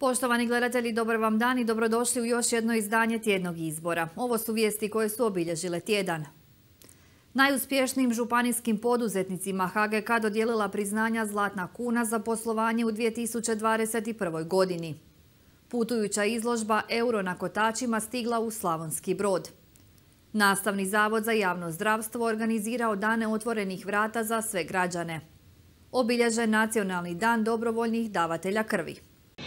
Poštovani gledatelji, dobar vam dan i dobrodošli u još jedno izdanje tjednog izbora. Ovo su vijesti koje su obilježile tjedan. Najuspješnijim županijskim poduzetnicima HGK dodijelila priznanja Zlatna kuna za poslovanje u 2021. godini. Putujuća izložba Euro na kotačima stigla u Slavonski Brod. Nastavni zavod za javno zdravstvo organizirao dane otvorenih vrata za sve građane. Obilježen Nacionalni dan dobrovoljnih davatelja krvi.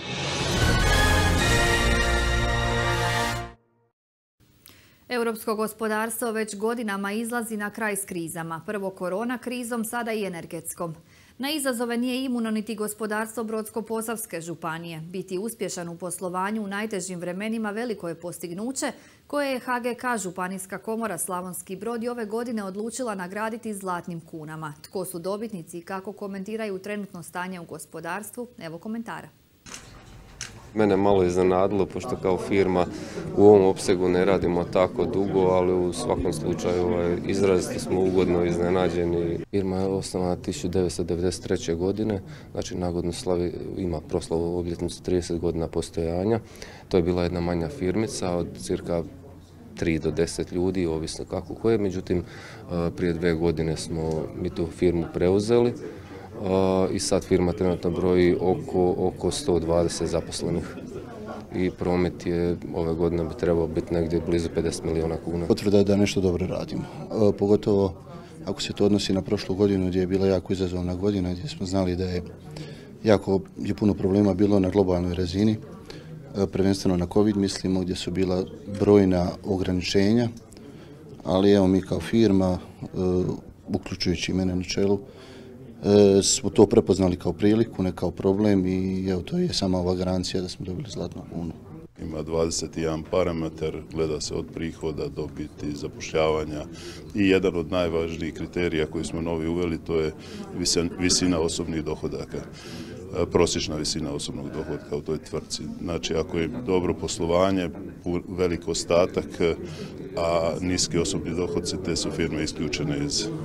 Europsko gospodarstvo već godinama izlazi na kraj s krizama. Prvo korona krizom, sada i energetskom. Na izazove nije imuno niti gospodarstvo Brodsko-posavske županije. Biti uspješan u poslovanju u najtežim vremenima veliko je postignuće koje je HGK Županijska komora Slavonski Brod i ove godine odlučila nagraditi zlatnim kunama. Tko su dobitnici i kako komentiraju trenutno stanje u gospodarstvu? Evo komentara. Mene malo iznenadilo, pošto kao firma u ovom opsegu ne radimo tako dugo, ali u svakom slučaju izrazito smo ugodno iznenađeni. Firma je osnovana 1993. godine, znači nagodinu slavi, ima proslavu obljetnicu 30 godina postojanja. To je bila jedna manja firmica od cirka 3 do 10 ljudi, ovisno kako koje. Međutim, prije 2 godine smo mi tu firmu preuzeli. I sad firma trenutno broji oko 120 zaposlenih i promet je ove godine bi trebao biti negdje blizu 50 milijuna kuna. Potvrda je da nešto dobro radimo, pogotovo ako se to odnosi na prošlu godinu gdje je bila jako izazovna godina, gdje smo znali da je puno problema bilo na globalnoj razini, prvenstveno na COVID mislimo, gdje su bila brojna ograničenja, ali evo mi kao firma, uključujući mene na čelu, smo to prepoznali kao priliku, ne kao problem i evo to je sama ova garancija da smo dobili zlatnu kunu. Ima 21 parametar, gleda se od prihoda, dobiti, zapošljavanja i jedan od najvažnijih kriterija koji smo novi uveli, to je visina osobnih dohodaka. Prosječna visina osobnog dohodka u toj tvrtci. Znači, ako je dobro poslovanje, velik ostatak, a niski osobni dohodci, te su firme isključene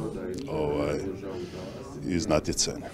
iz natjecanja.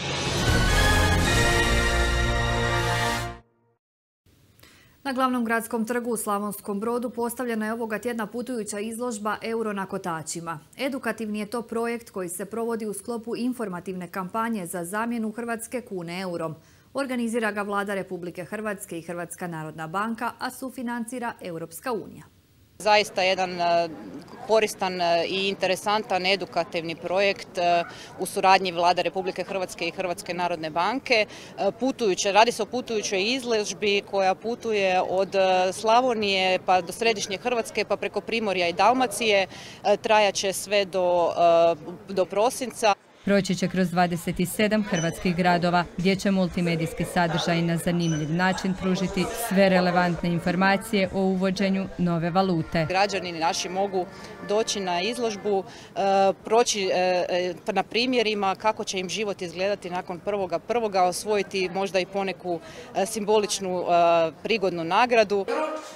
Na glavnom gradskom trgu u Slavonskom Brodu postavljena je ovoga tjedna putujuća izložba Euro na kotačima. Edukativni je to projekt koji se provodi u sklopu informativne kampanje za zamjenu hrvatske kune eurom. Organizira ga Vlada Republike Hrvatske i Hrvatska narodna banka, a sufinancira Europska unija. Zaista jedan koristan i interesantan edukativni projekt u suradnji Vlade Republike Hrvatske i Hrvatske narodne banke. Radi se o putujućoj izložbi koja putuje od Slavonije pa do središnje Hrvatske pa preko Primorja i Dalmacije. Trajaće sve do prosinca. Proći će kroz 27 hrvatskih gradova, gdje će multimedijski sadržaj na zanimljiv način pružiti sve relevantne informacije o uvođenju nove valute. Građani naši mogu doći na izložbu, proći na primjerima kako će im život izgledati nakon 1.1., osvojiti možda i poneku simboličnu prigodnu nagradu.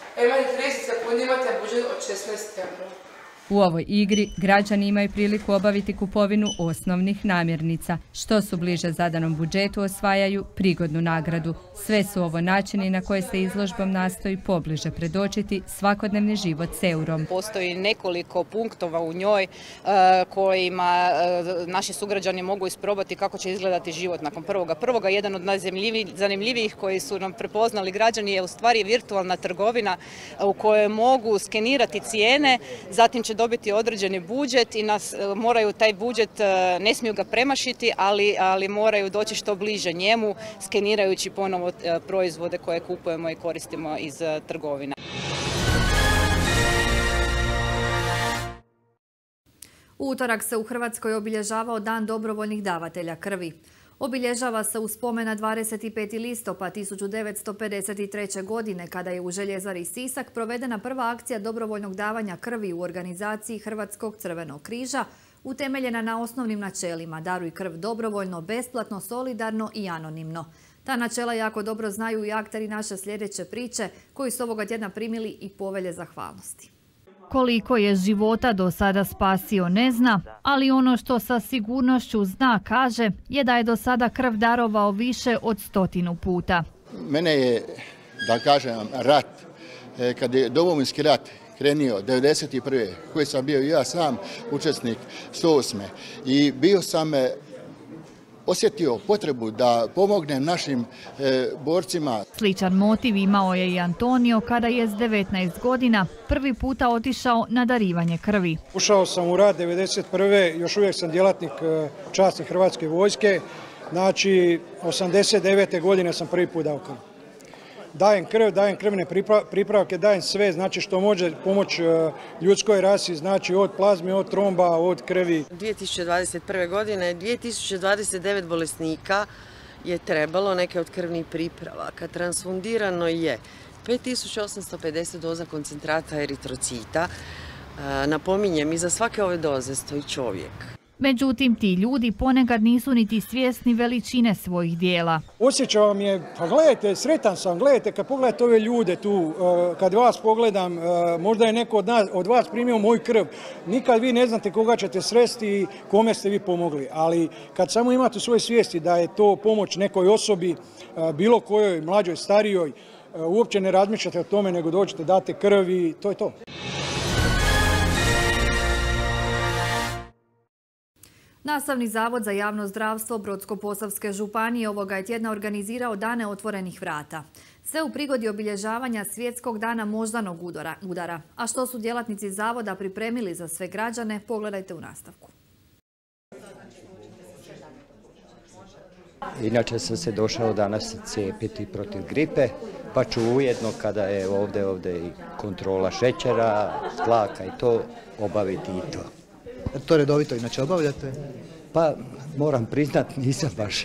U ovoj igri građani imaju priliku obaviti kupovinu osnovnih namirnica. Što su bliže zadanom budžetu osvajaju prigodnu nagradu. Sve su ovo načini na koje se izložbom nastoji pobliže predočiti svakodnevni život s eurom. Postoji nekoliko punktova u njoj kojima naši sugrađani mogu isprobati kako će izgledati život nakon 1.1. Jedan od najzanimljivijih koji su nam prepoznali građani je u stvari virtualna trgovina u kojoj mogu skenirati cijene, zatim će dobiti određeni budžet i moraju taj budžet, ne smiju ga premašiti, ali moraju doći što bliže njemu, skenirajući ponovo proizvode koje kupujemo i koristimo iz trgovina. U utorak se u Hrvatskoj obilježavao Dan dobrovoljnih davatelja krvi. Obilježava se u spomen na 25. listopad 1953. godine kada je u Željezari Sisak provedena prva akcija dobrovoljnog davanja krvi u organizaciji Hrvatskog crvenog križa, utemeljena na osnovnim načelima daruj krv dobrovoljno, besplatno, solidarno i anonimno. Ta načela jako dobro znaju i akteri naše sljedeće priče koji su ovoga tjedna primili i povelje zahvalnosti. Koliko je života do sada spasio ne zna, ali ono što sa sigurnošću zna kaže je da je do sada krv darovao više od 100 puta. Mene je, da kažem, rat, kad je Domovinski rat krenio 1991. koji sam bio i ja sam učesnik 108. I bio sam osjetio potrebu da pomognem našim borcima. Sličan motiv imao je i Antonio kada je s 19 godina prvi puta otišao na darivanje krvi. Ušao sam u rat 1991. Još uvijek sam djelatnik časne Hrvatske vojske. Znači, 89. godine sam prvi put dao krv. Dajem krv, dajem krvne pripravke, dajem sve, znači što može pomoći ljudskoj rasi, znači od plazme, od tromba, od krvi. 2021. godine 2029 bolesnika je trebalo neke od krvnih pripravaka. Transfundirano je 5850 doza koncentrata eritrocita. Napominjem, iza svake ove doze stoji čovjek. Međutim, ti ljudi ponekad nisu niti svjesni veličine svojih dijela. Osjećam je, pa gledajte, sretan sam, gledajte, kad pogledate ove ljude tu, kad vas pogledam, možda je neko od vas primio moju krv. Nikad vi ne znate koga ćete sresti i kome ste vi pomogli. Ali kad samo imate u svojoj svijesti da je to pomoć nekoj osobi, bilo kojoj, mlađoj, starijoj, uopće ne razmišljate o tome, nego dođete, date krv i to je to. Nastavni zavod za javno zdravstvo Brodsko-posavske županije ovoga je tjedna organizirao dane otvorenih vrata. Sve u prigodi obilježavanja Svjetskog dana moždanog udara. A što su djelatnici zavoda pripremili za sve građane, pogledajte u nastavku. Inače sam se došao danas cijepiti protiv gripe, pa ću ujedno kada je ovdje i kontrola šećera, tlaka i to obaviti i to. To redovito inače obavljate? Pa moram priznat, nisam baš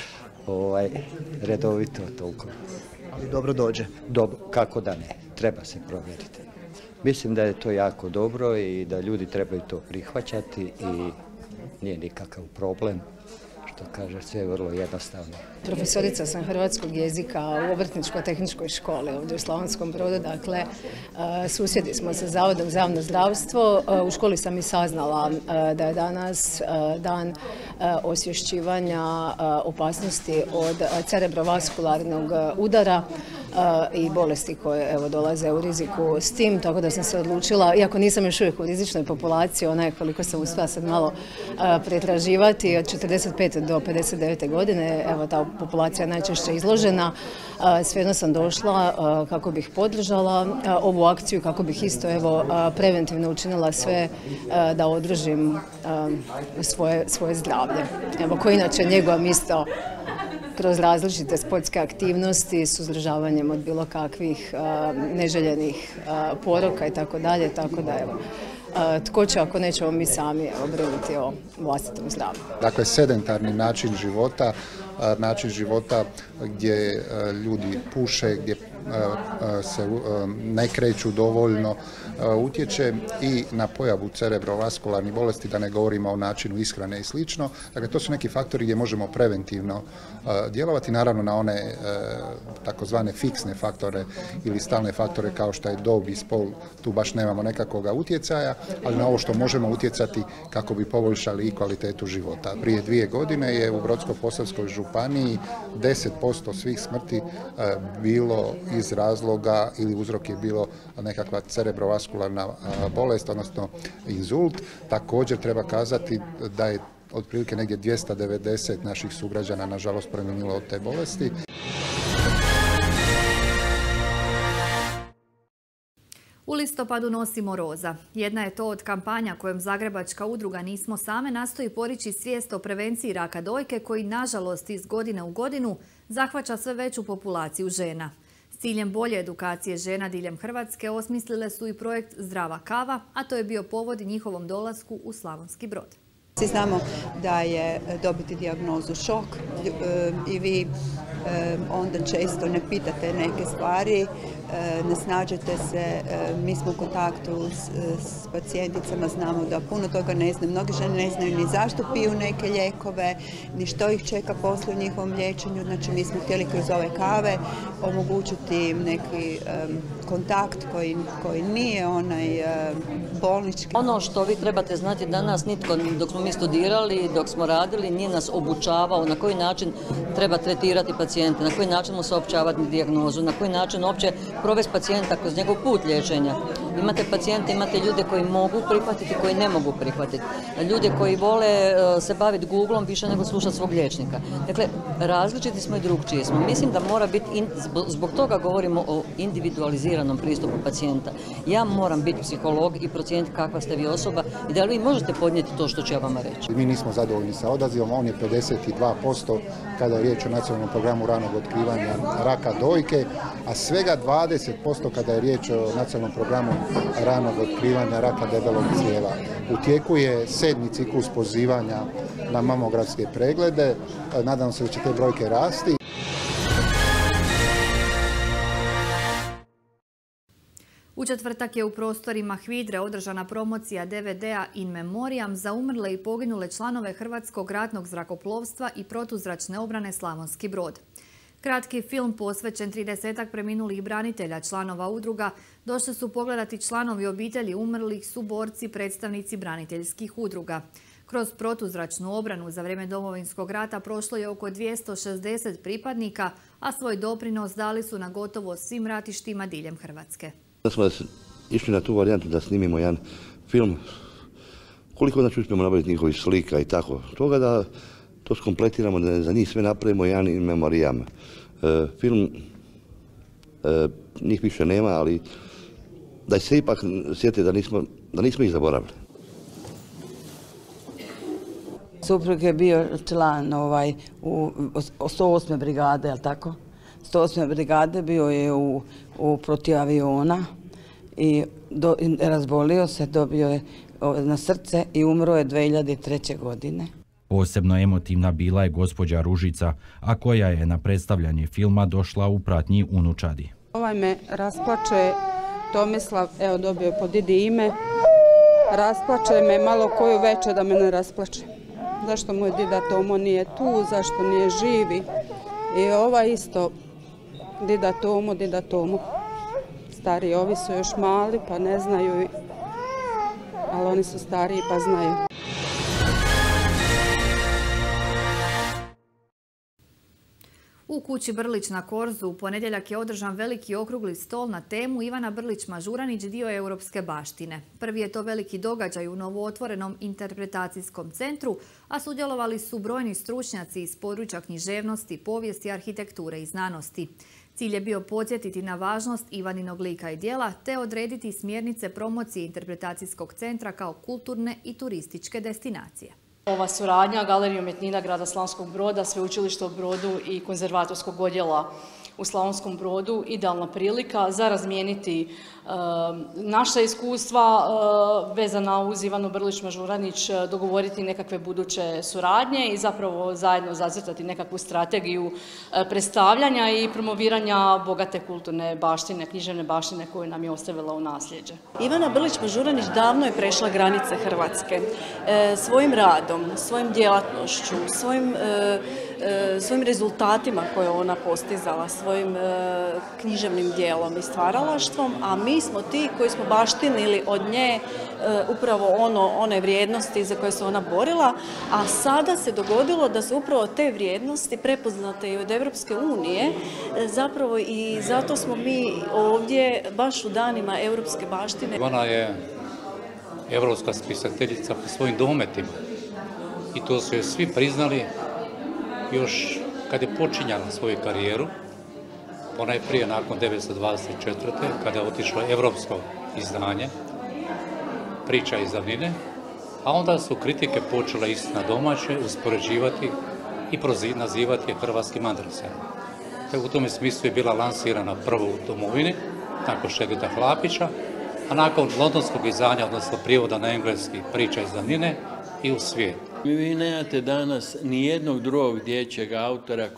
redovito toliko. Ali dobro dođe? Dobro, kako da ne, treba se provjeriti. Mislim da je to jako dobro i da ljudi trebaju to prihvaćati i nije nikakav problem. Što kaže, sve je vrlo jednostavno. Profesorica sam hrvatskog jezika u Obrtničko-tehničkoj školi ovdje u Slavonskom Brodu. Dakle, susjedi smo sa Zavodom za javno zdravstvo. U školi sam i saznala da je danas dan osvješćivanja opasnosti od cerebrovaskularnog udara i bolesti koje dolaze u riziku s tim, tako da sam se odlučila, iako nisam još uvijek u rizičnoj populaciji, ona je koliko sam uspjela sad malo pretraživati, od 45. do 59. godine, ta populacija je najčešće izložena. Svejedno sam došla kako bih podržala ovu akciju, kako bih isto preventivno učinila sve da održim svoje zdravlje. Koje inače njegovam isto kroz različite sportske aktivnosti, suzdržavanjem od bilo kakvih neželjenih poroka i tako dalje, tako da tko će ako nećemo mi sami brinuti o vlastitom zdravlju. Dakle, sedentarni način života gdje ljudi puše, gdje se ne kreću dovoljno, utječe i na pojavu cerebrovaskularnih bolesti, da ne govorimo o načinu ishrane i slično. Dakle, to su neki faktori gdje možemo preventivno djelovati, naravno na one takozvane fiksne faktore ili stalne faktore kao što je dob i spol, tu baš nemamo nekakvog utjecaja, ali na ovo što možemo utjecati kako bi poboljšali i kvalitetu života. Prije 2 godine je u Brodsko-posavskoj županiji 10% svih smrti bilo iz razloga ili uzrok je bilo nekakva cerebrovaskularna bolest, odnosno inzult. Također treba kazati da je otprilike negdje 290 naših sugrađana nažalost preminulo od te bolesti. U listopadu nosimo roza. Jedna je to od kampanja kojom Zagrebačka udruga Nismo same nastoji podići svijest o prevenciji raka dojke koji nažalost iz godine u godinu zahvaća sve veću populaciju žena. S ciljem bolje edukacije žena diljem Hrvatske osmislile su i projekt Zdrava kava, a to je bio povod njihovom dolasku u Slavonski Brod. Svi znamo da je dobiti dijagnozu šok i vi onda često ne pitate neke stvari, ne snađete se, mi smo u kontaktu s pacijenticama, znamo da puno toga ne znaju, mnoge žene ne znaju ni zašto piju neke lijekove, ni što ih čeka poslije u njihovom liječenju, znači mi smo htjeli kroz ove kave omogućiti neki kontakt koji nije onaj bolnički. Ono što vi trebate znati danas, nitko dok smo mi studirali, dok smo radili, nije nas obučavao na koji način treba tretirati pacijente, na koji način mu saopćavati dijagnozu, na koji način uopće provesti pacijenta kroz njegov put liječenja. Imate pacijente, imate ljude koji mogu prihvatiti, koji ne mogu prihvatiti. Ljude koji vole se baviti Googlom više nego slušati svog liječnika. Dakle, različiti smo i drugčiji smo. Mislim da mora biti, zbog toga govorimo o individualiziranom pristupu pacijenta. Ja moram biti psiholog i procijeniti kakva ste vi osoba i da li vi možete podnijeti to što ću ja vama reći. Mi nismo zadovoljni sa odazivom, on je 52% kada je riječ o nacionalnom programu ranog otkrivanja raka dojke, a svega 20% kada je riječ o nacionalnom programu ranog otkrivanja raka debelog crijeva. U tijeku je 7. ciklus pozivanja na mamografske preglede. Nadam se da će te brojke rasti. U četvrtak je u prostorima HVIDRE održana promocija DVD-a In Memoriam za umrle i poginule članove Hrvatskog ratnog zrakoplovstva i protuzračne obrane Slavonski Brod. Kratki film posvećen 30-ak preminulih branitelja, članova udruga, došli su pogledati članovi obitelji umrlih, suborci, predstavnici braniteljskih udruga. Kroz protuzračnu obranu za vrijeme Domovinskog rata prošlo je oko 260 pripadnika, a svoj doprinos dali su na gotovo svim ratištima diljem Hrvatske. Da smo išli na tu varijantu da snimimo jedan film, koliko znači uspijemo nabaviti njihovih slika i tako, toga da to skompletiramo, da za njih sve napravimo jedan In Memoriam. Film, njih više nema, ali da se ipak sjete da nismo ih zaboravili. Suprug je bio član u 108. brigade, je li tako? 108. brigade bio je u protiv aviona i razbolio se, dobio je na srce i umro je 2003. godine. Posebno emotivna bila je gospođa Ružica, a koja je na predstavljanje filma došla u pratnji unučadi. Ovaj me rasplače, Tomislav, evo dobio je po didi ime, rasplače me malo koju večer da me ne rasplače. Zašto moj dida Tomo nije tu, zašto nije živi. I ova isto, dida Tomo. Stariji, ovi su još mali pa ne znaju, ali oni su stariji pa znaju. U kući Brlić na Korzu u ponedjeljak je održan veliki okrugli stol na temu Ivana Brlić-Mažuranić, dio europske baštine. Prvi je to veliki događaj u novootvorenom interpretacijskom centru, a sudjelovali su brojni stručnjaci iz područja književnosti, povijesti, arhitekture i znanosti. Cilj je bio podsjetiti na važnost Ivaninog lika i djela te odrediti smjernice promocije interpretacijskog centra kao kulturne i turističke destinacije. Ova suradnja Galerije umjetnina grada Slavonskog Broda, Sveučilišta u Brodu i konzervatorskog odjela u Slavonskom Brodu idealna prilika za razmijeniti naša iskustva vezana uz Ivanu Brlić-Mažuranić, dogovoriti nekakve buduće suradnje i zapravo zajedno zacrtati nekakvu strategiju predstavljanja i promoviranja bogate kulturne baštine, književne baštine koju nam je ostavila u nasljeđe. Ivana Brlić-Mažuranić davno je prešla granice Hrvatske svojim radom, svojim djelatnošću, svojim rezultatima koje ona postizala, svojim književnim djelom i stvaralaštvom, a mi smo ti koji smo baštinili od nje upravo one vrijednosti za koje se ona borila, a sada se dogodilo da su upravo te vrijednosti prepoznate i od Europske unije, zapravo i zato smo mi ovdje baš u danima europske baštine. Ivana je europska spisateljica po svojim dometima i to su je svi priznali još kad je počinjala svoju karijeru, ponajprije nakon 1924. kada je otišlo evropsko izdanje, Priča iz davnine, a onda su kritike počele istina domaće uspoređivati i nazivati je hrvatskim Andresenom. U tome smislu je bila lansirana prvo u domovini, nakon Šegeta Hlapića, a nakon londonskog izdanja, odnosno prijevoda na engleski Priča iz davnine i u svijet. Vi nemate danas ni jednog drugog dječjeg autora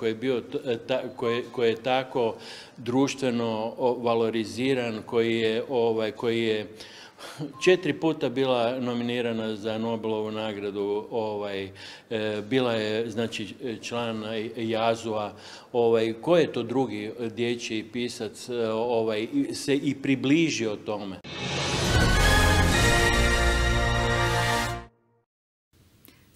koji je tako društveno valoriziran, koji je 4 puta bila nominirana za Nobelovu nagradu, bila je znači član JAZU-a, ko je to drugi dječji pisac se i približio tome.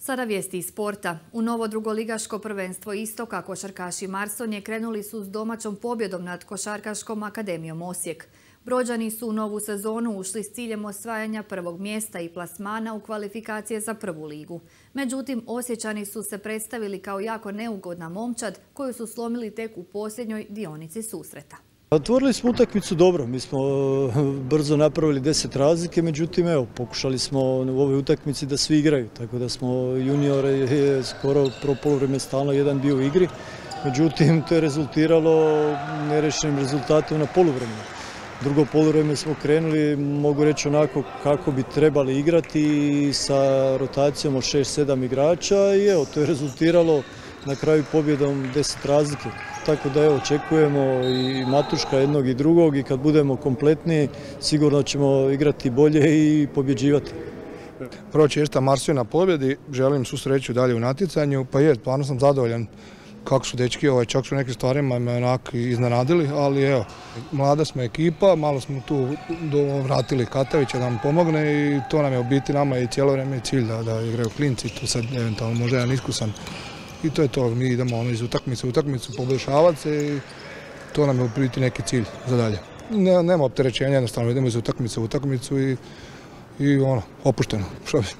Sada vijesti iz sporta. U novo drugoligaško prvenstvo Istoka košarkaši Marsonje krenuli su s domaćom pobjedom nad Košarkaškom akademijom Osijek. Brođani su u novu sezonu ušli s ciljem osvajanja prvog mjesta i plasmana u kvalifikacije za prvu ligu. Međutim, Osječani su se predstavili kao jako neugodna momčad koju su slomili tek u posljednjoj dionici susreta. Otvorili smo utakmicu dobro, mi smo brzo napravili 10 razlike, međutim evo, pokušali smo u ovoj utakmici da svi igraju, tako da smo juniore je skoro pro poluvreme stalno jedan bio u igri, međutim to je rezultiralo nerešenim rezultatom na poluvremenu. Drugo poluvreme smo krenuli, mogu reći onako kako bi trebali igrati sa rotacijom od 6-7 igrača i evo, to je rezultiralo na kraju pobjedom 10 razlike. Tako da evo, očekujemo i Matuška jednog i drugog i kad budemo kompletni sigurno ćemo igrati bolje i pobjeđivati. Prvo čestitam Marsiju na pobjedi, želim svu sreću dalje u natjecanju, pa je, stvarno sam zadovoljan kako su dečki, čak su nekim stvarima me onako iznenadili, ali evo, mlada smo ekipa, malo smo tu vratili Katavića da nam pomogne i to nam je u biti nama i cijelo vrijeme cilj da igraju klinci, tu sad eventualno možda jedan iskusan. I to je to, mi idemo iz utakmice u utakmicu poboljšavati se i to nam je u biti neki cilj za dalje. Nema opterećenja, jednostavno idemo iz utakmice u utakmicu i opušteno. Što bi.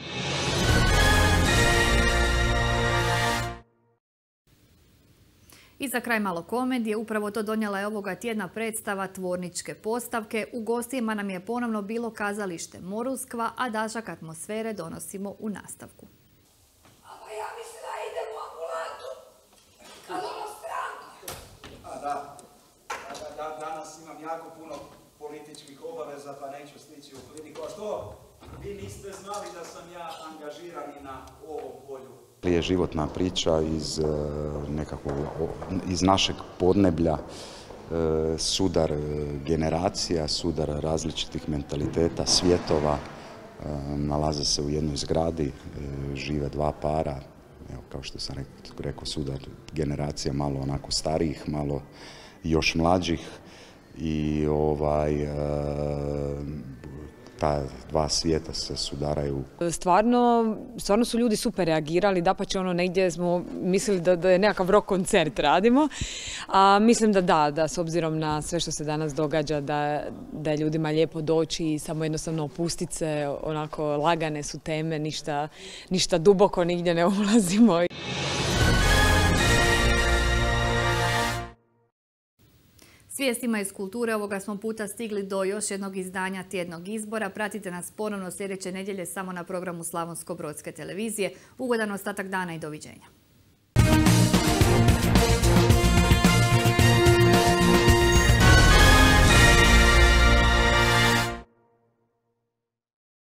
I za kraj malo komedije, upravo to donijela je ovoga tjedna predstava Tvorničke postavke. U gostima nam je ponovno bilo kazalište Moruskva, a dašak atmosfere donosimo u nastavku. Danas imam jako puno političkih obaveza pa neću stići u kliniku. A što? Vi niste znali da sam ja angažiran i na ovom polju? Je životna priča iz našeg podneblja, sudar generacija, sudar različitih mentaliteta, svjetova. Nalaze se u jednoj zgradi, žive dva para. Evo, kao što sam rekao, sudar generacija malo onako starijih, malo još mlađih i ta dva svijeta se sudaraju. Stvarno su ljudi super reagirali, dapače negdje smo mislili da je nekakav rock koncert radimo, a mislim da s obzirom na sve što se danas događa da je ljudima lijepo doći i samo jednostavno opustiti se, onako lagane su teme, ništa duboko nigdje ne ulazimo. S vijestima iz kulture ovoga smo puta stigli do još jednog izdanja tjednog izbora. Pratite nas ponovno sljedeće nedjelje samo na programu Slavonsko-brodske televizije. Ugodan ostatak dana i doviđenja.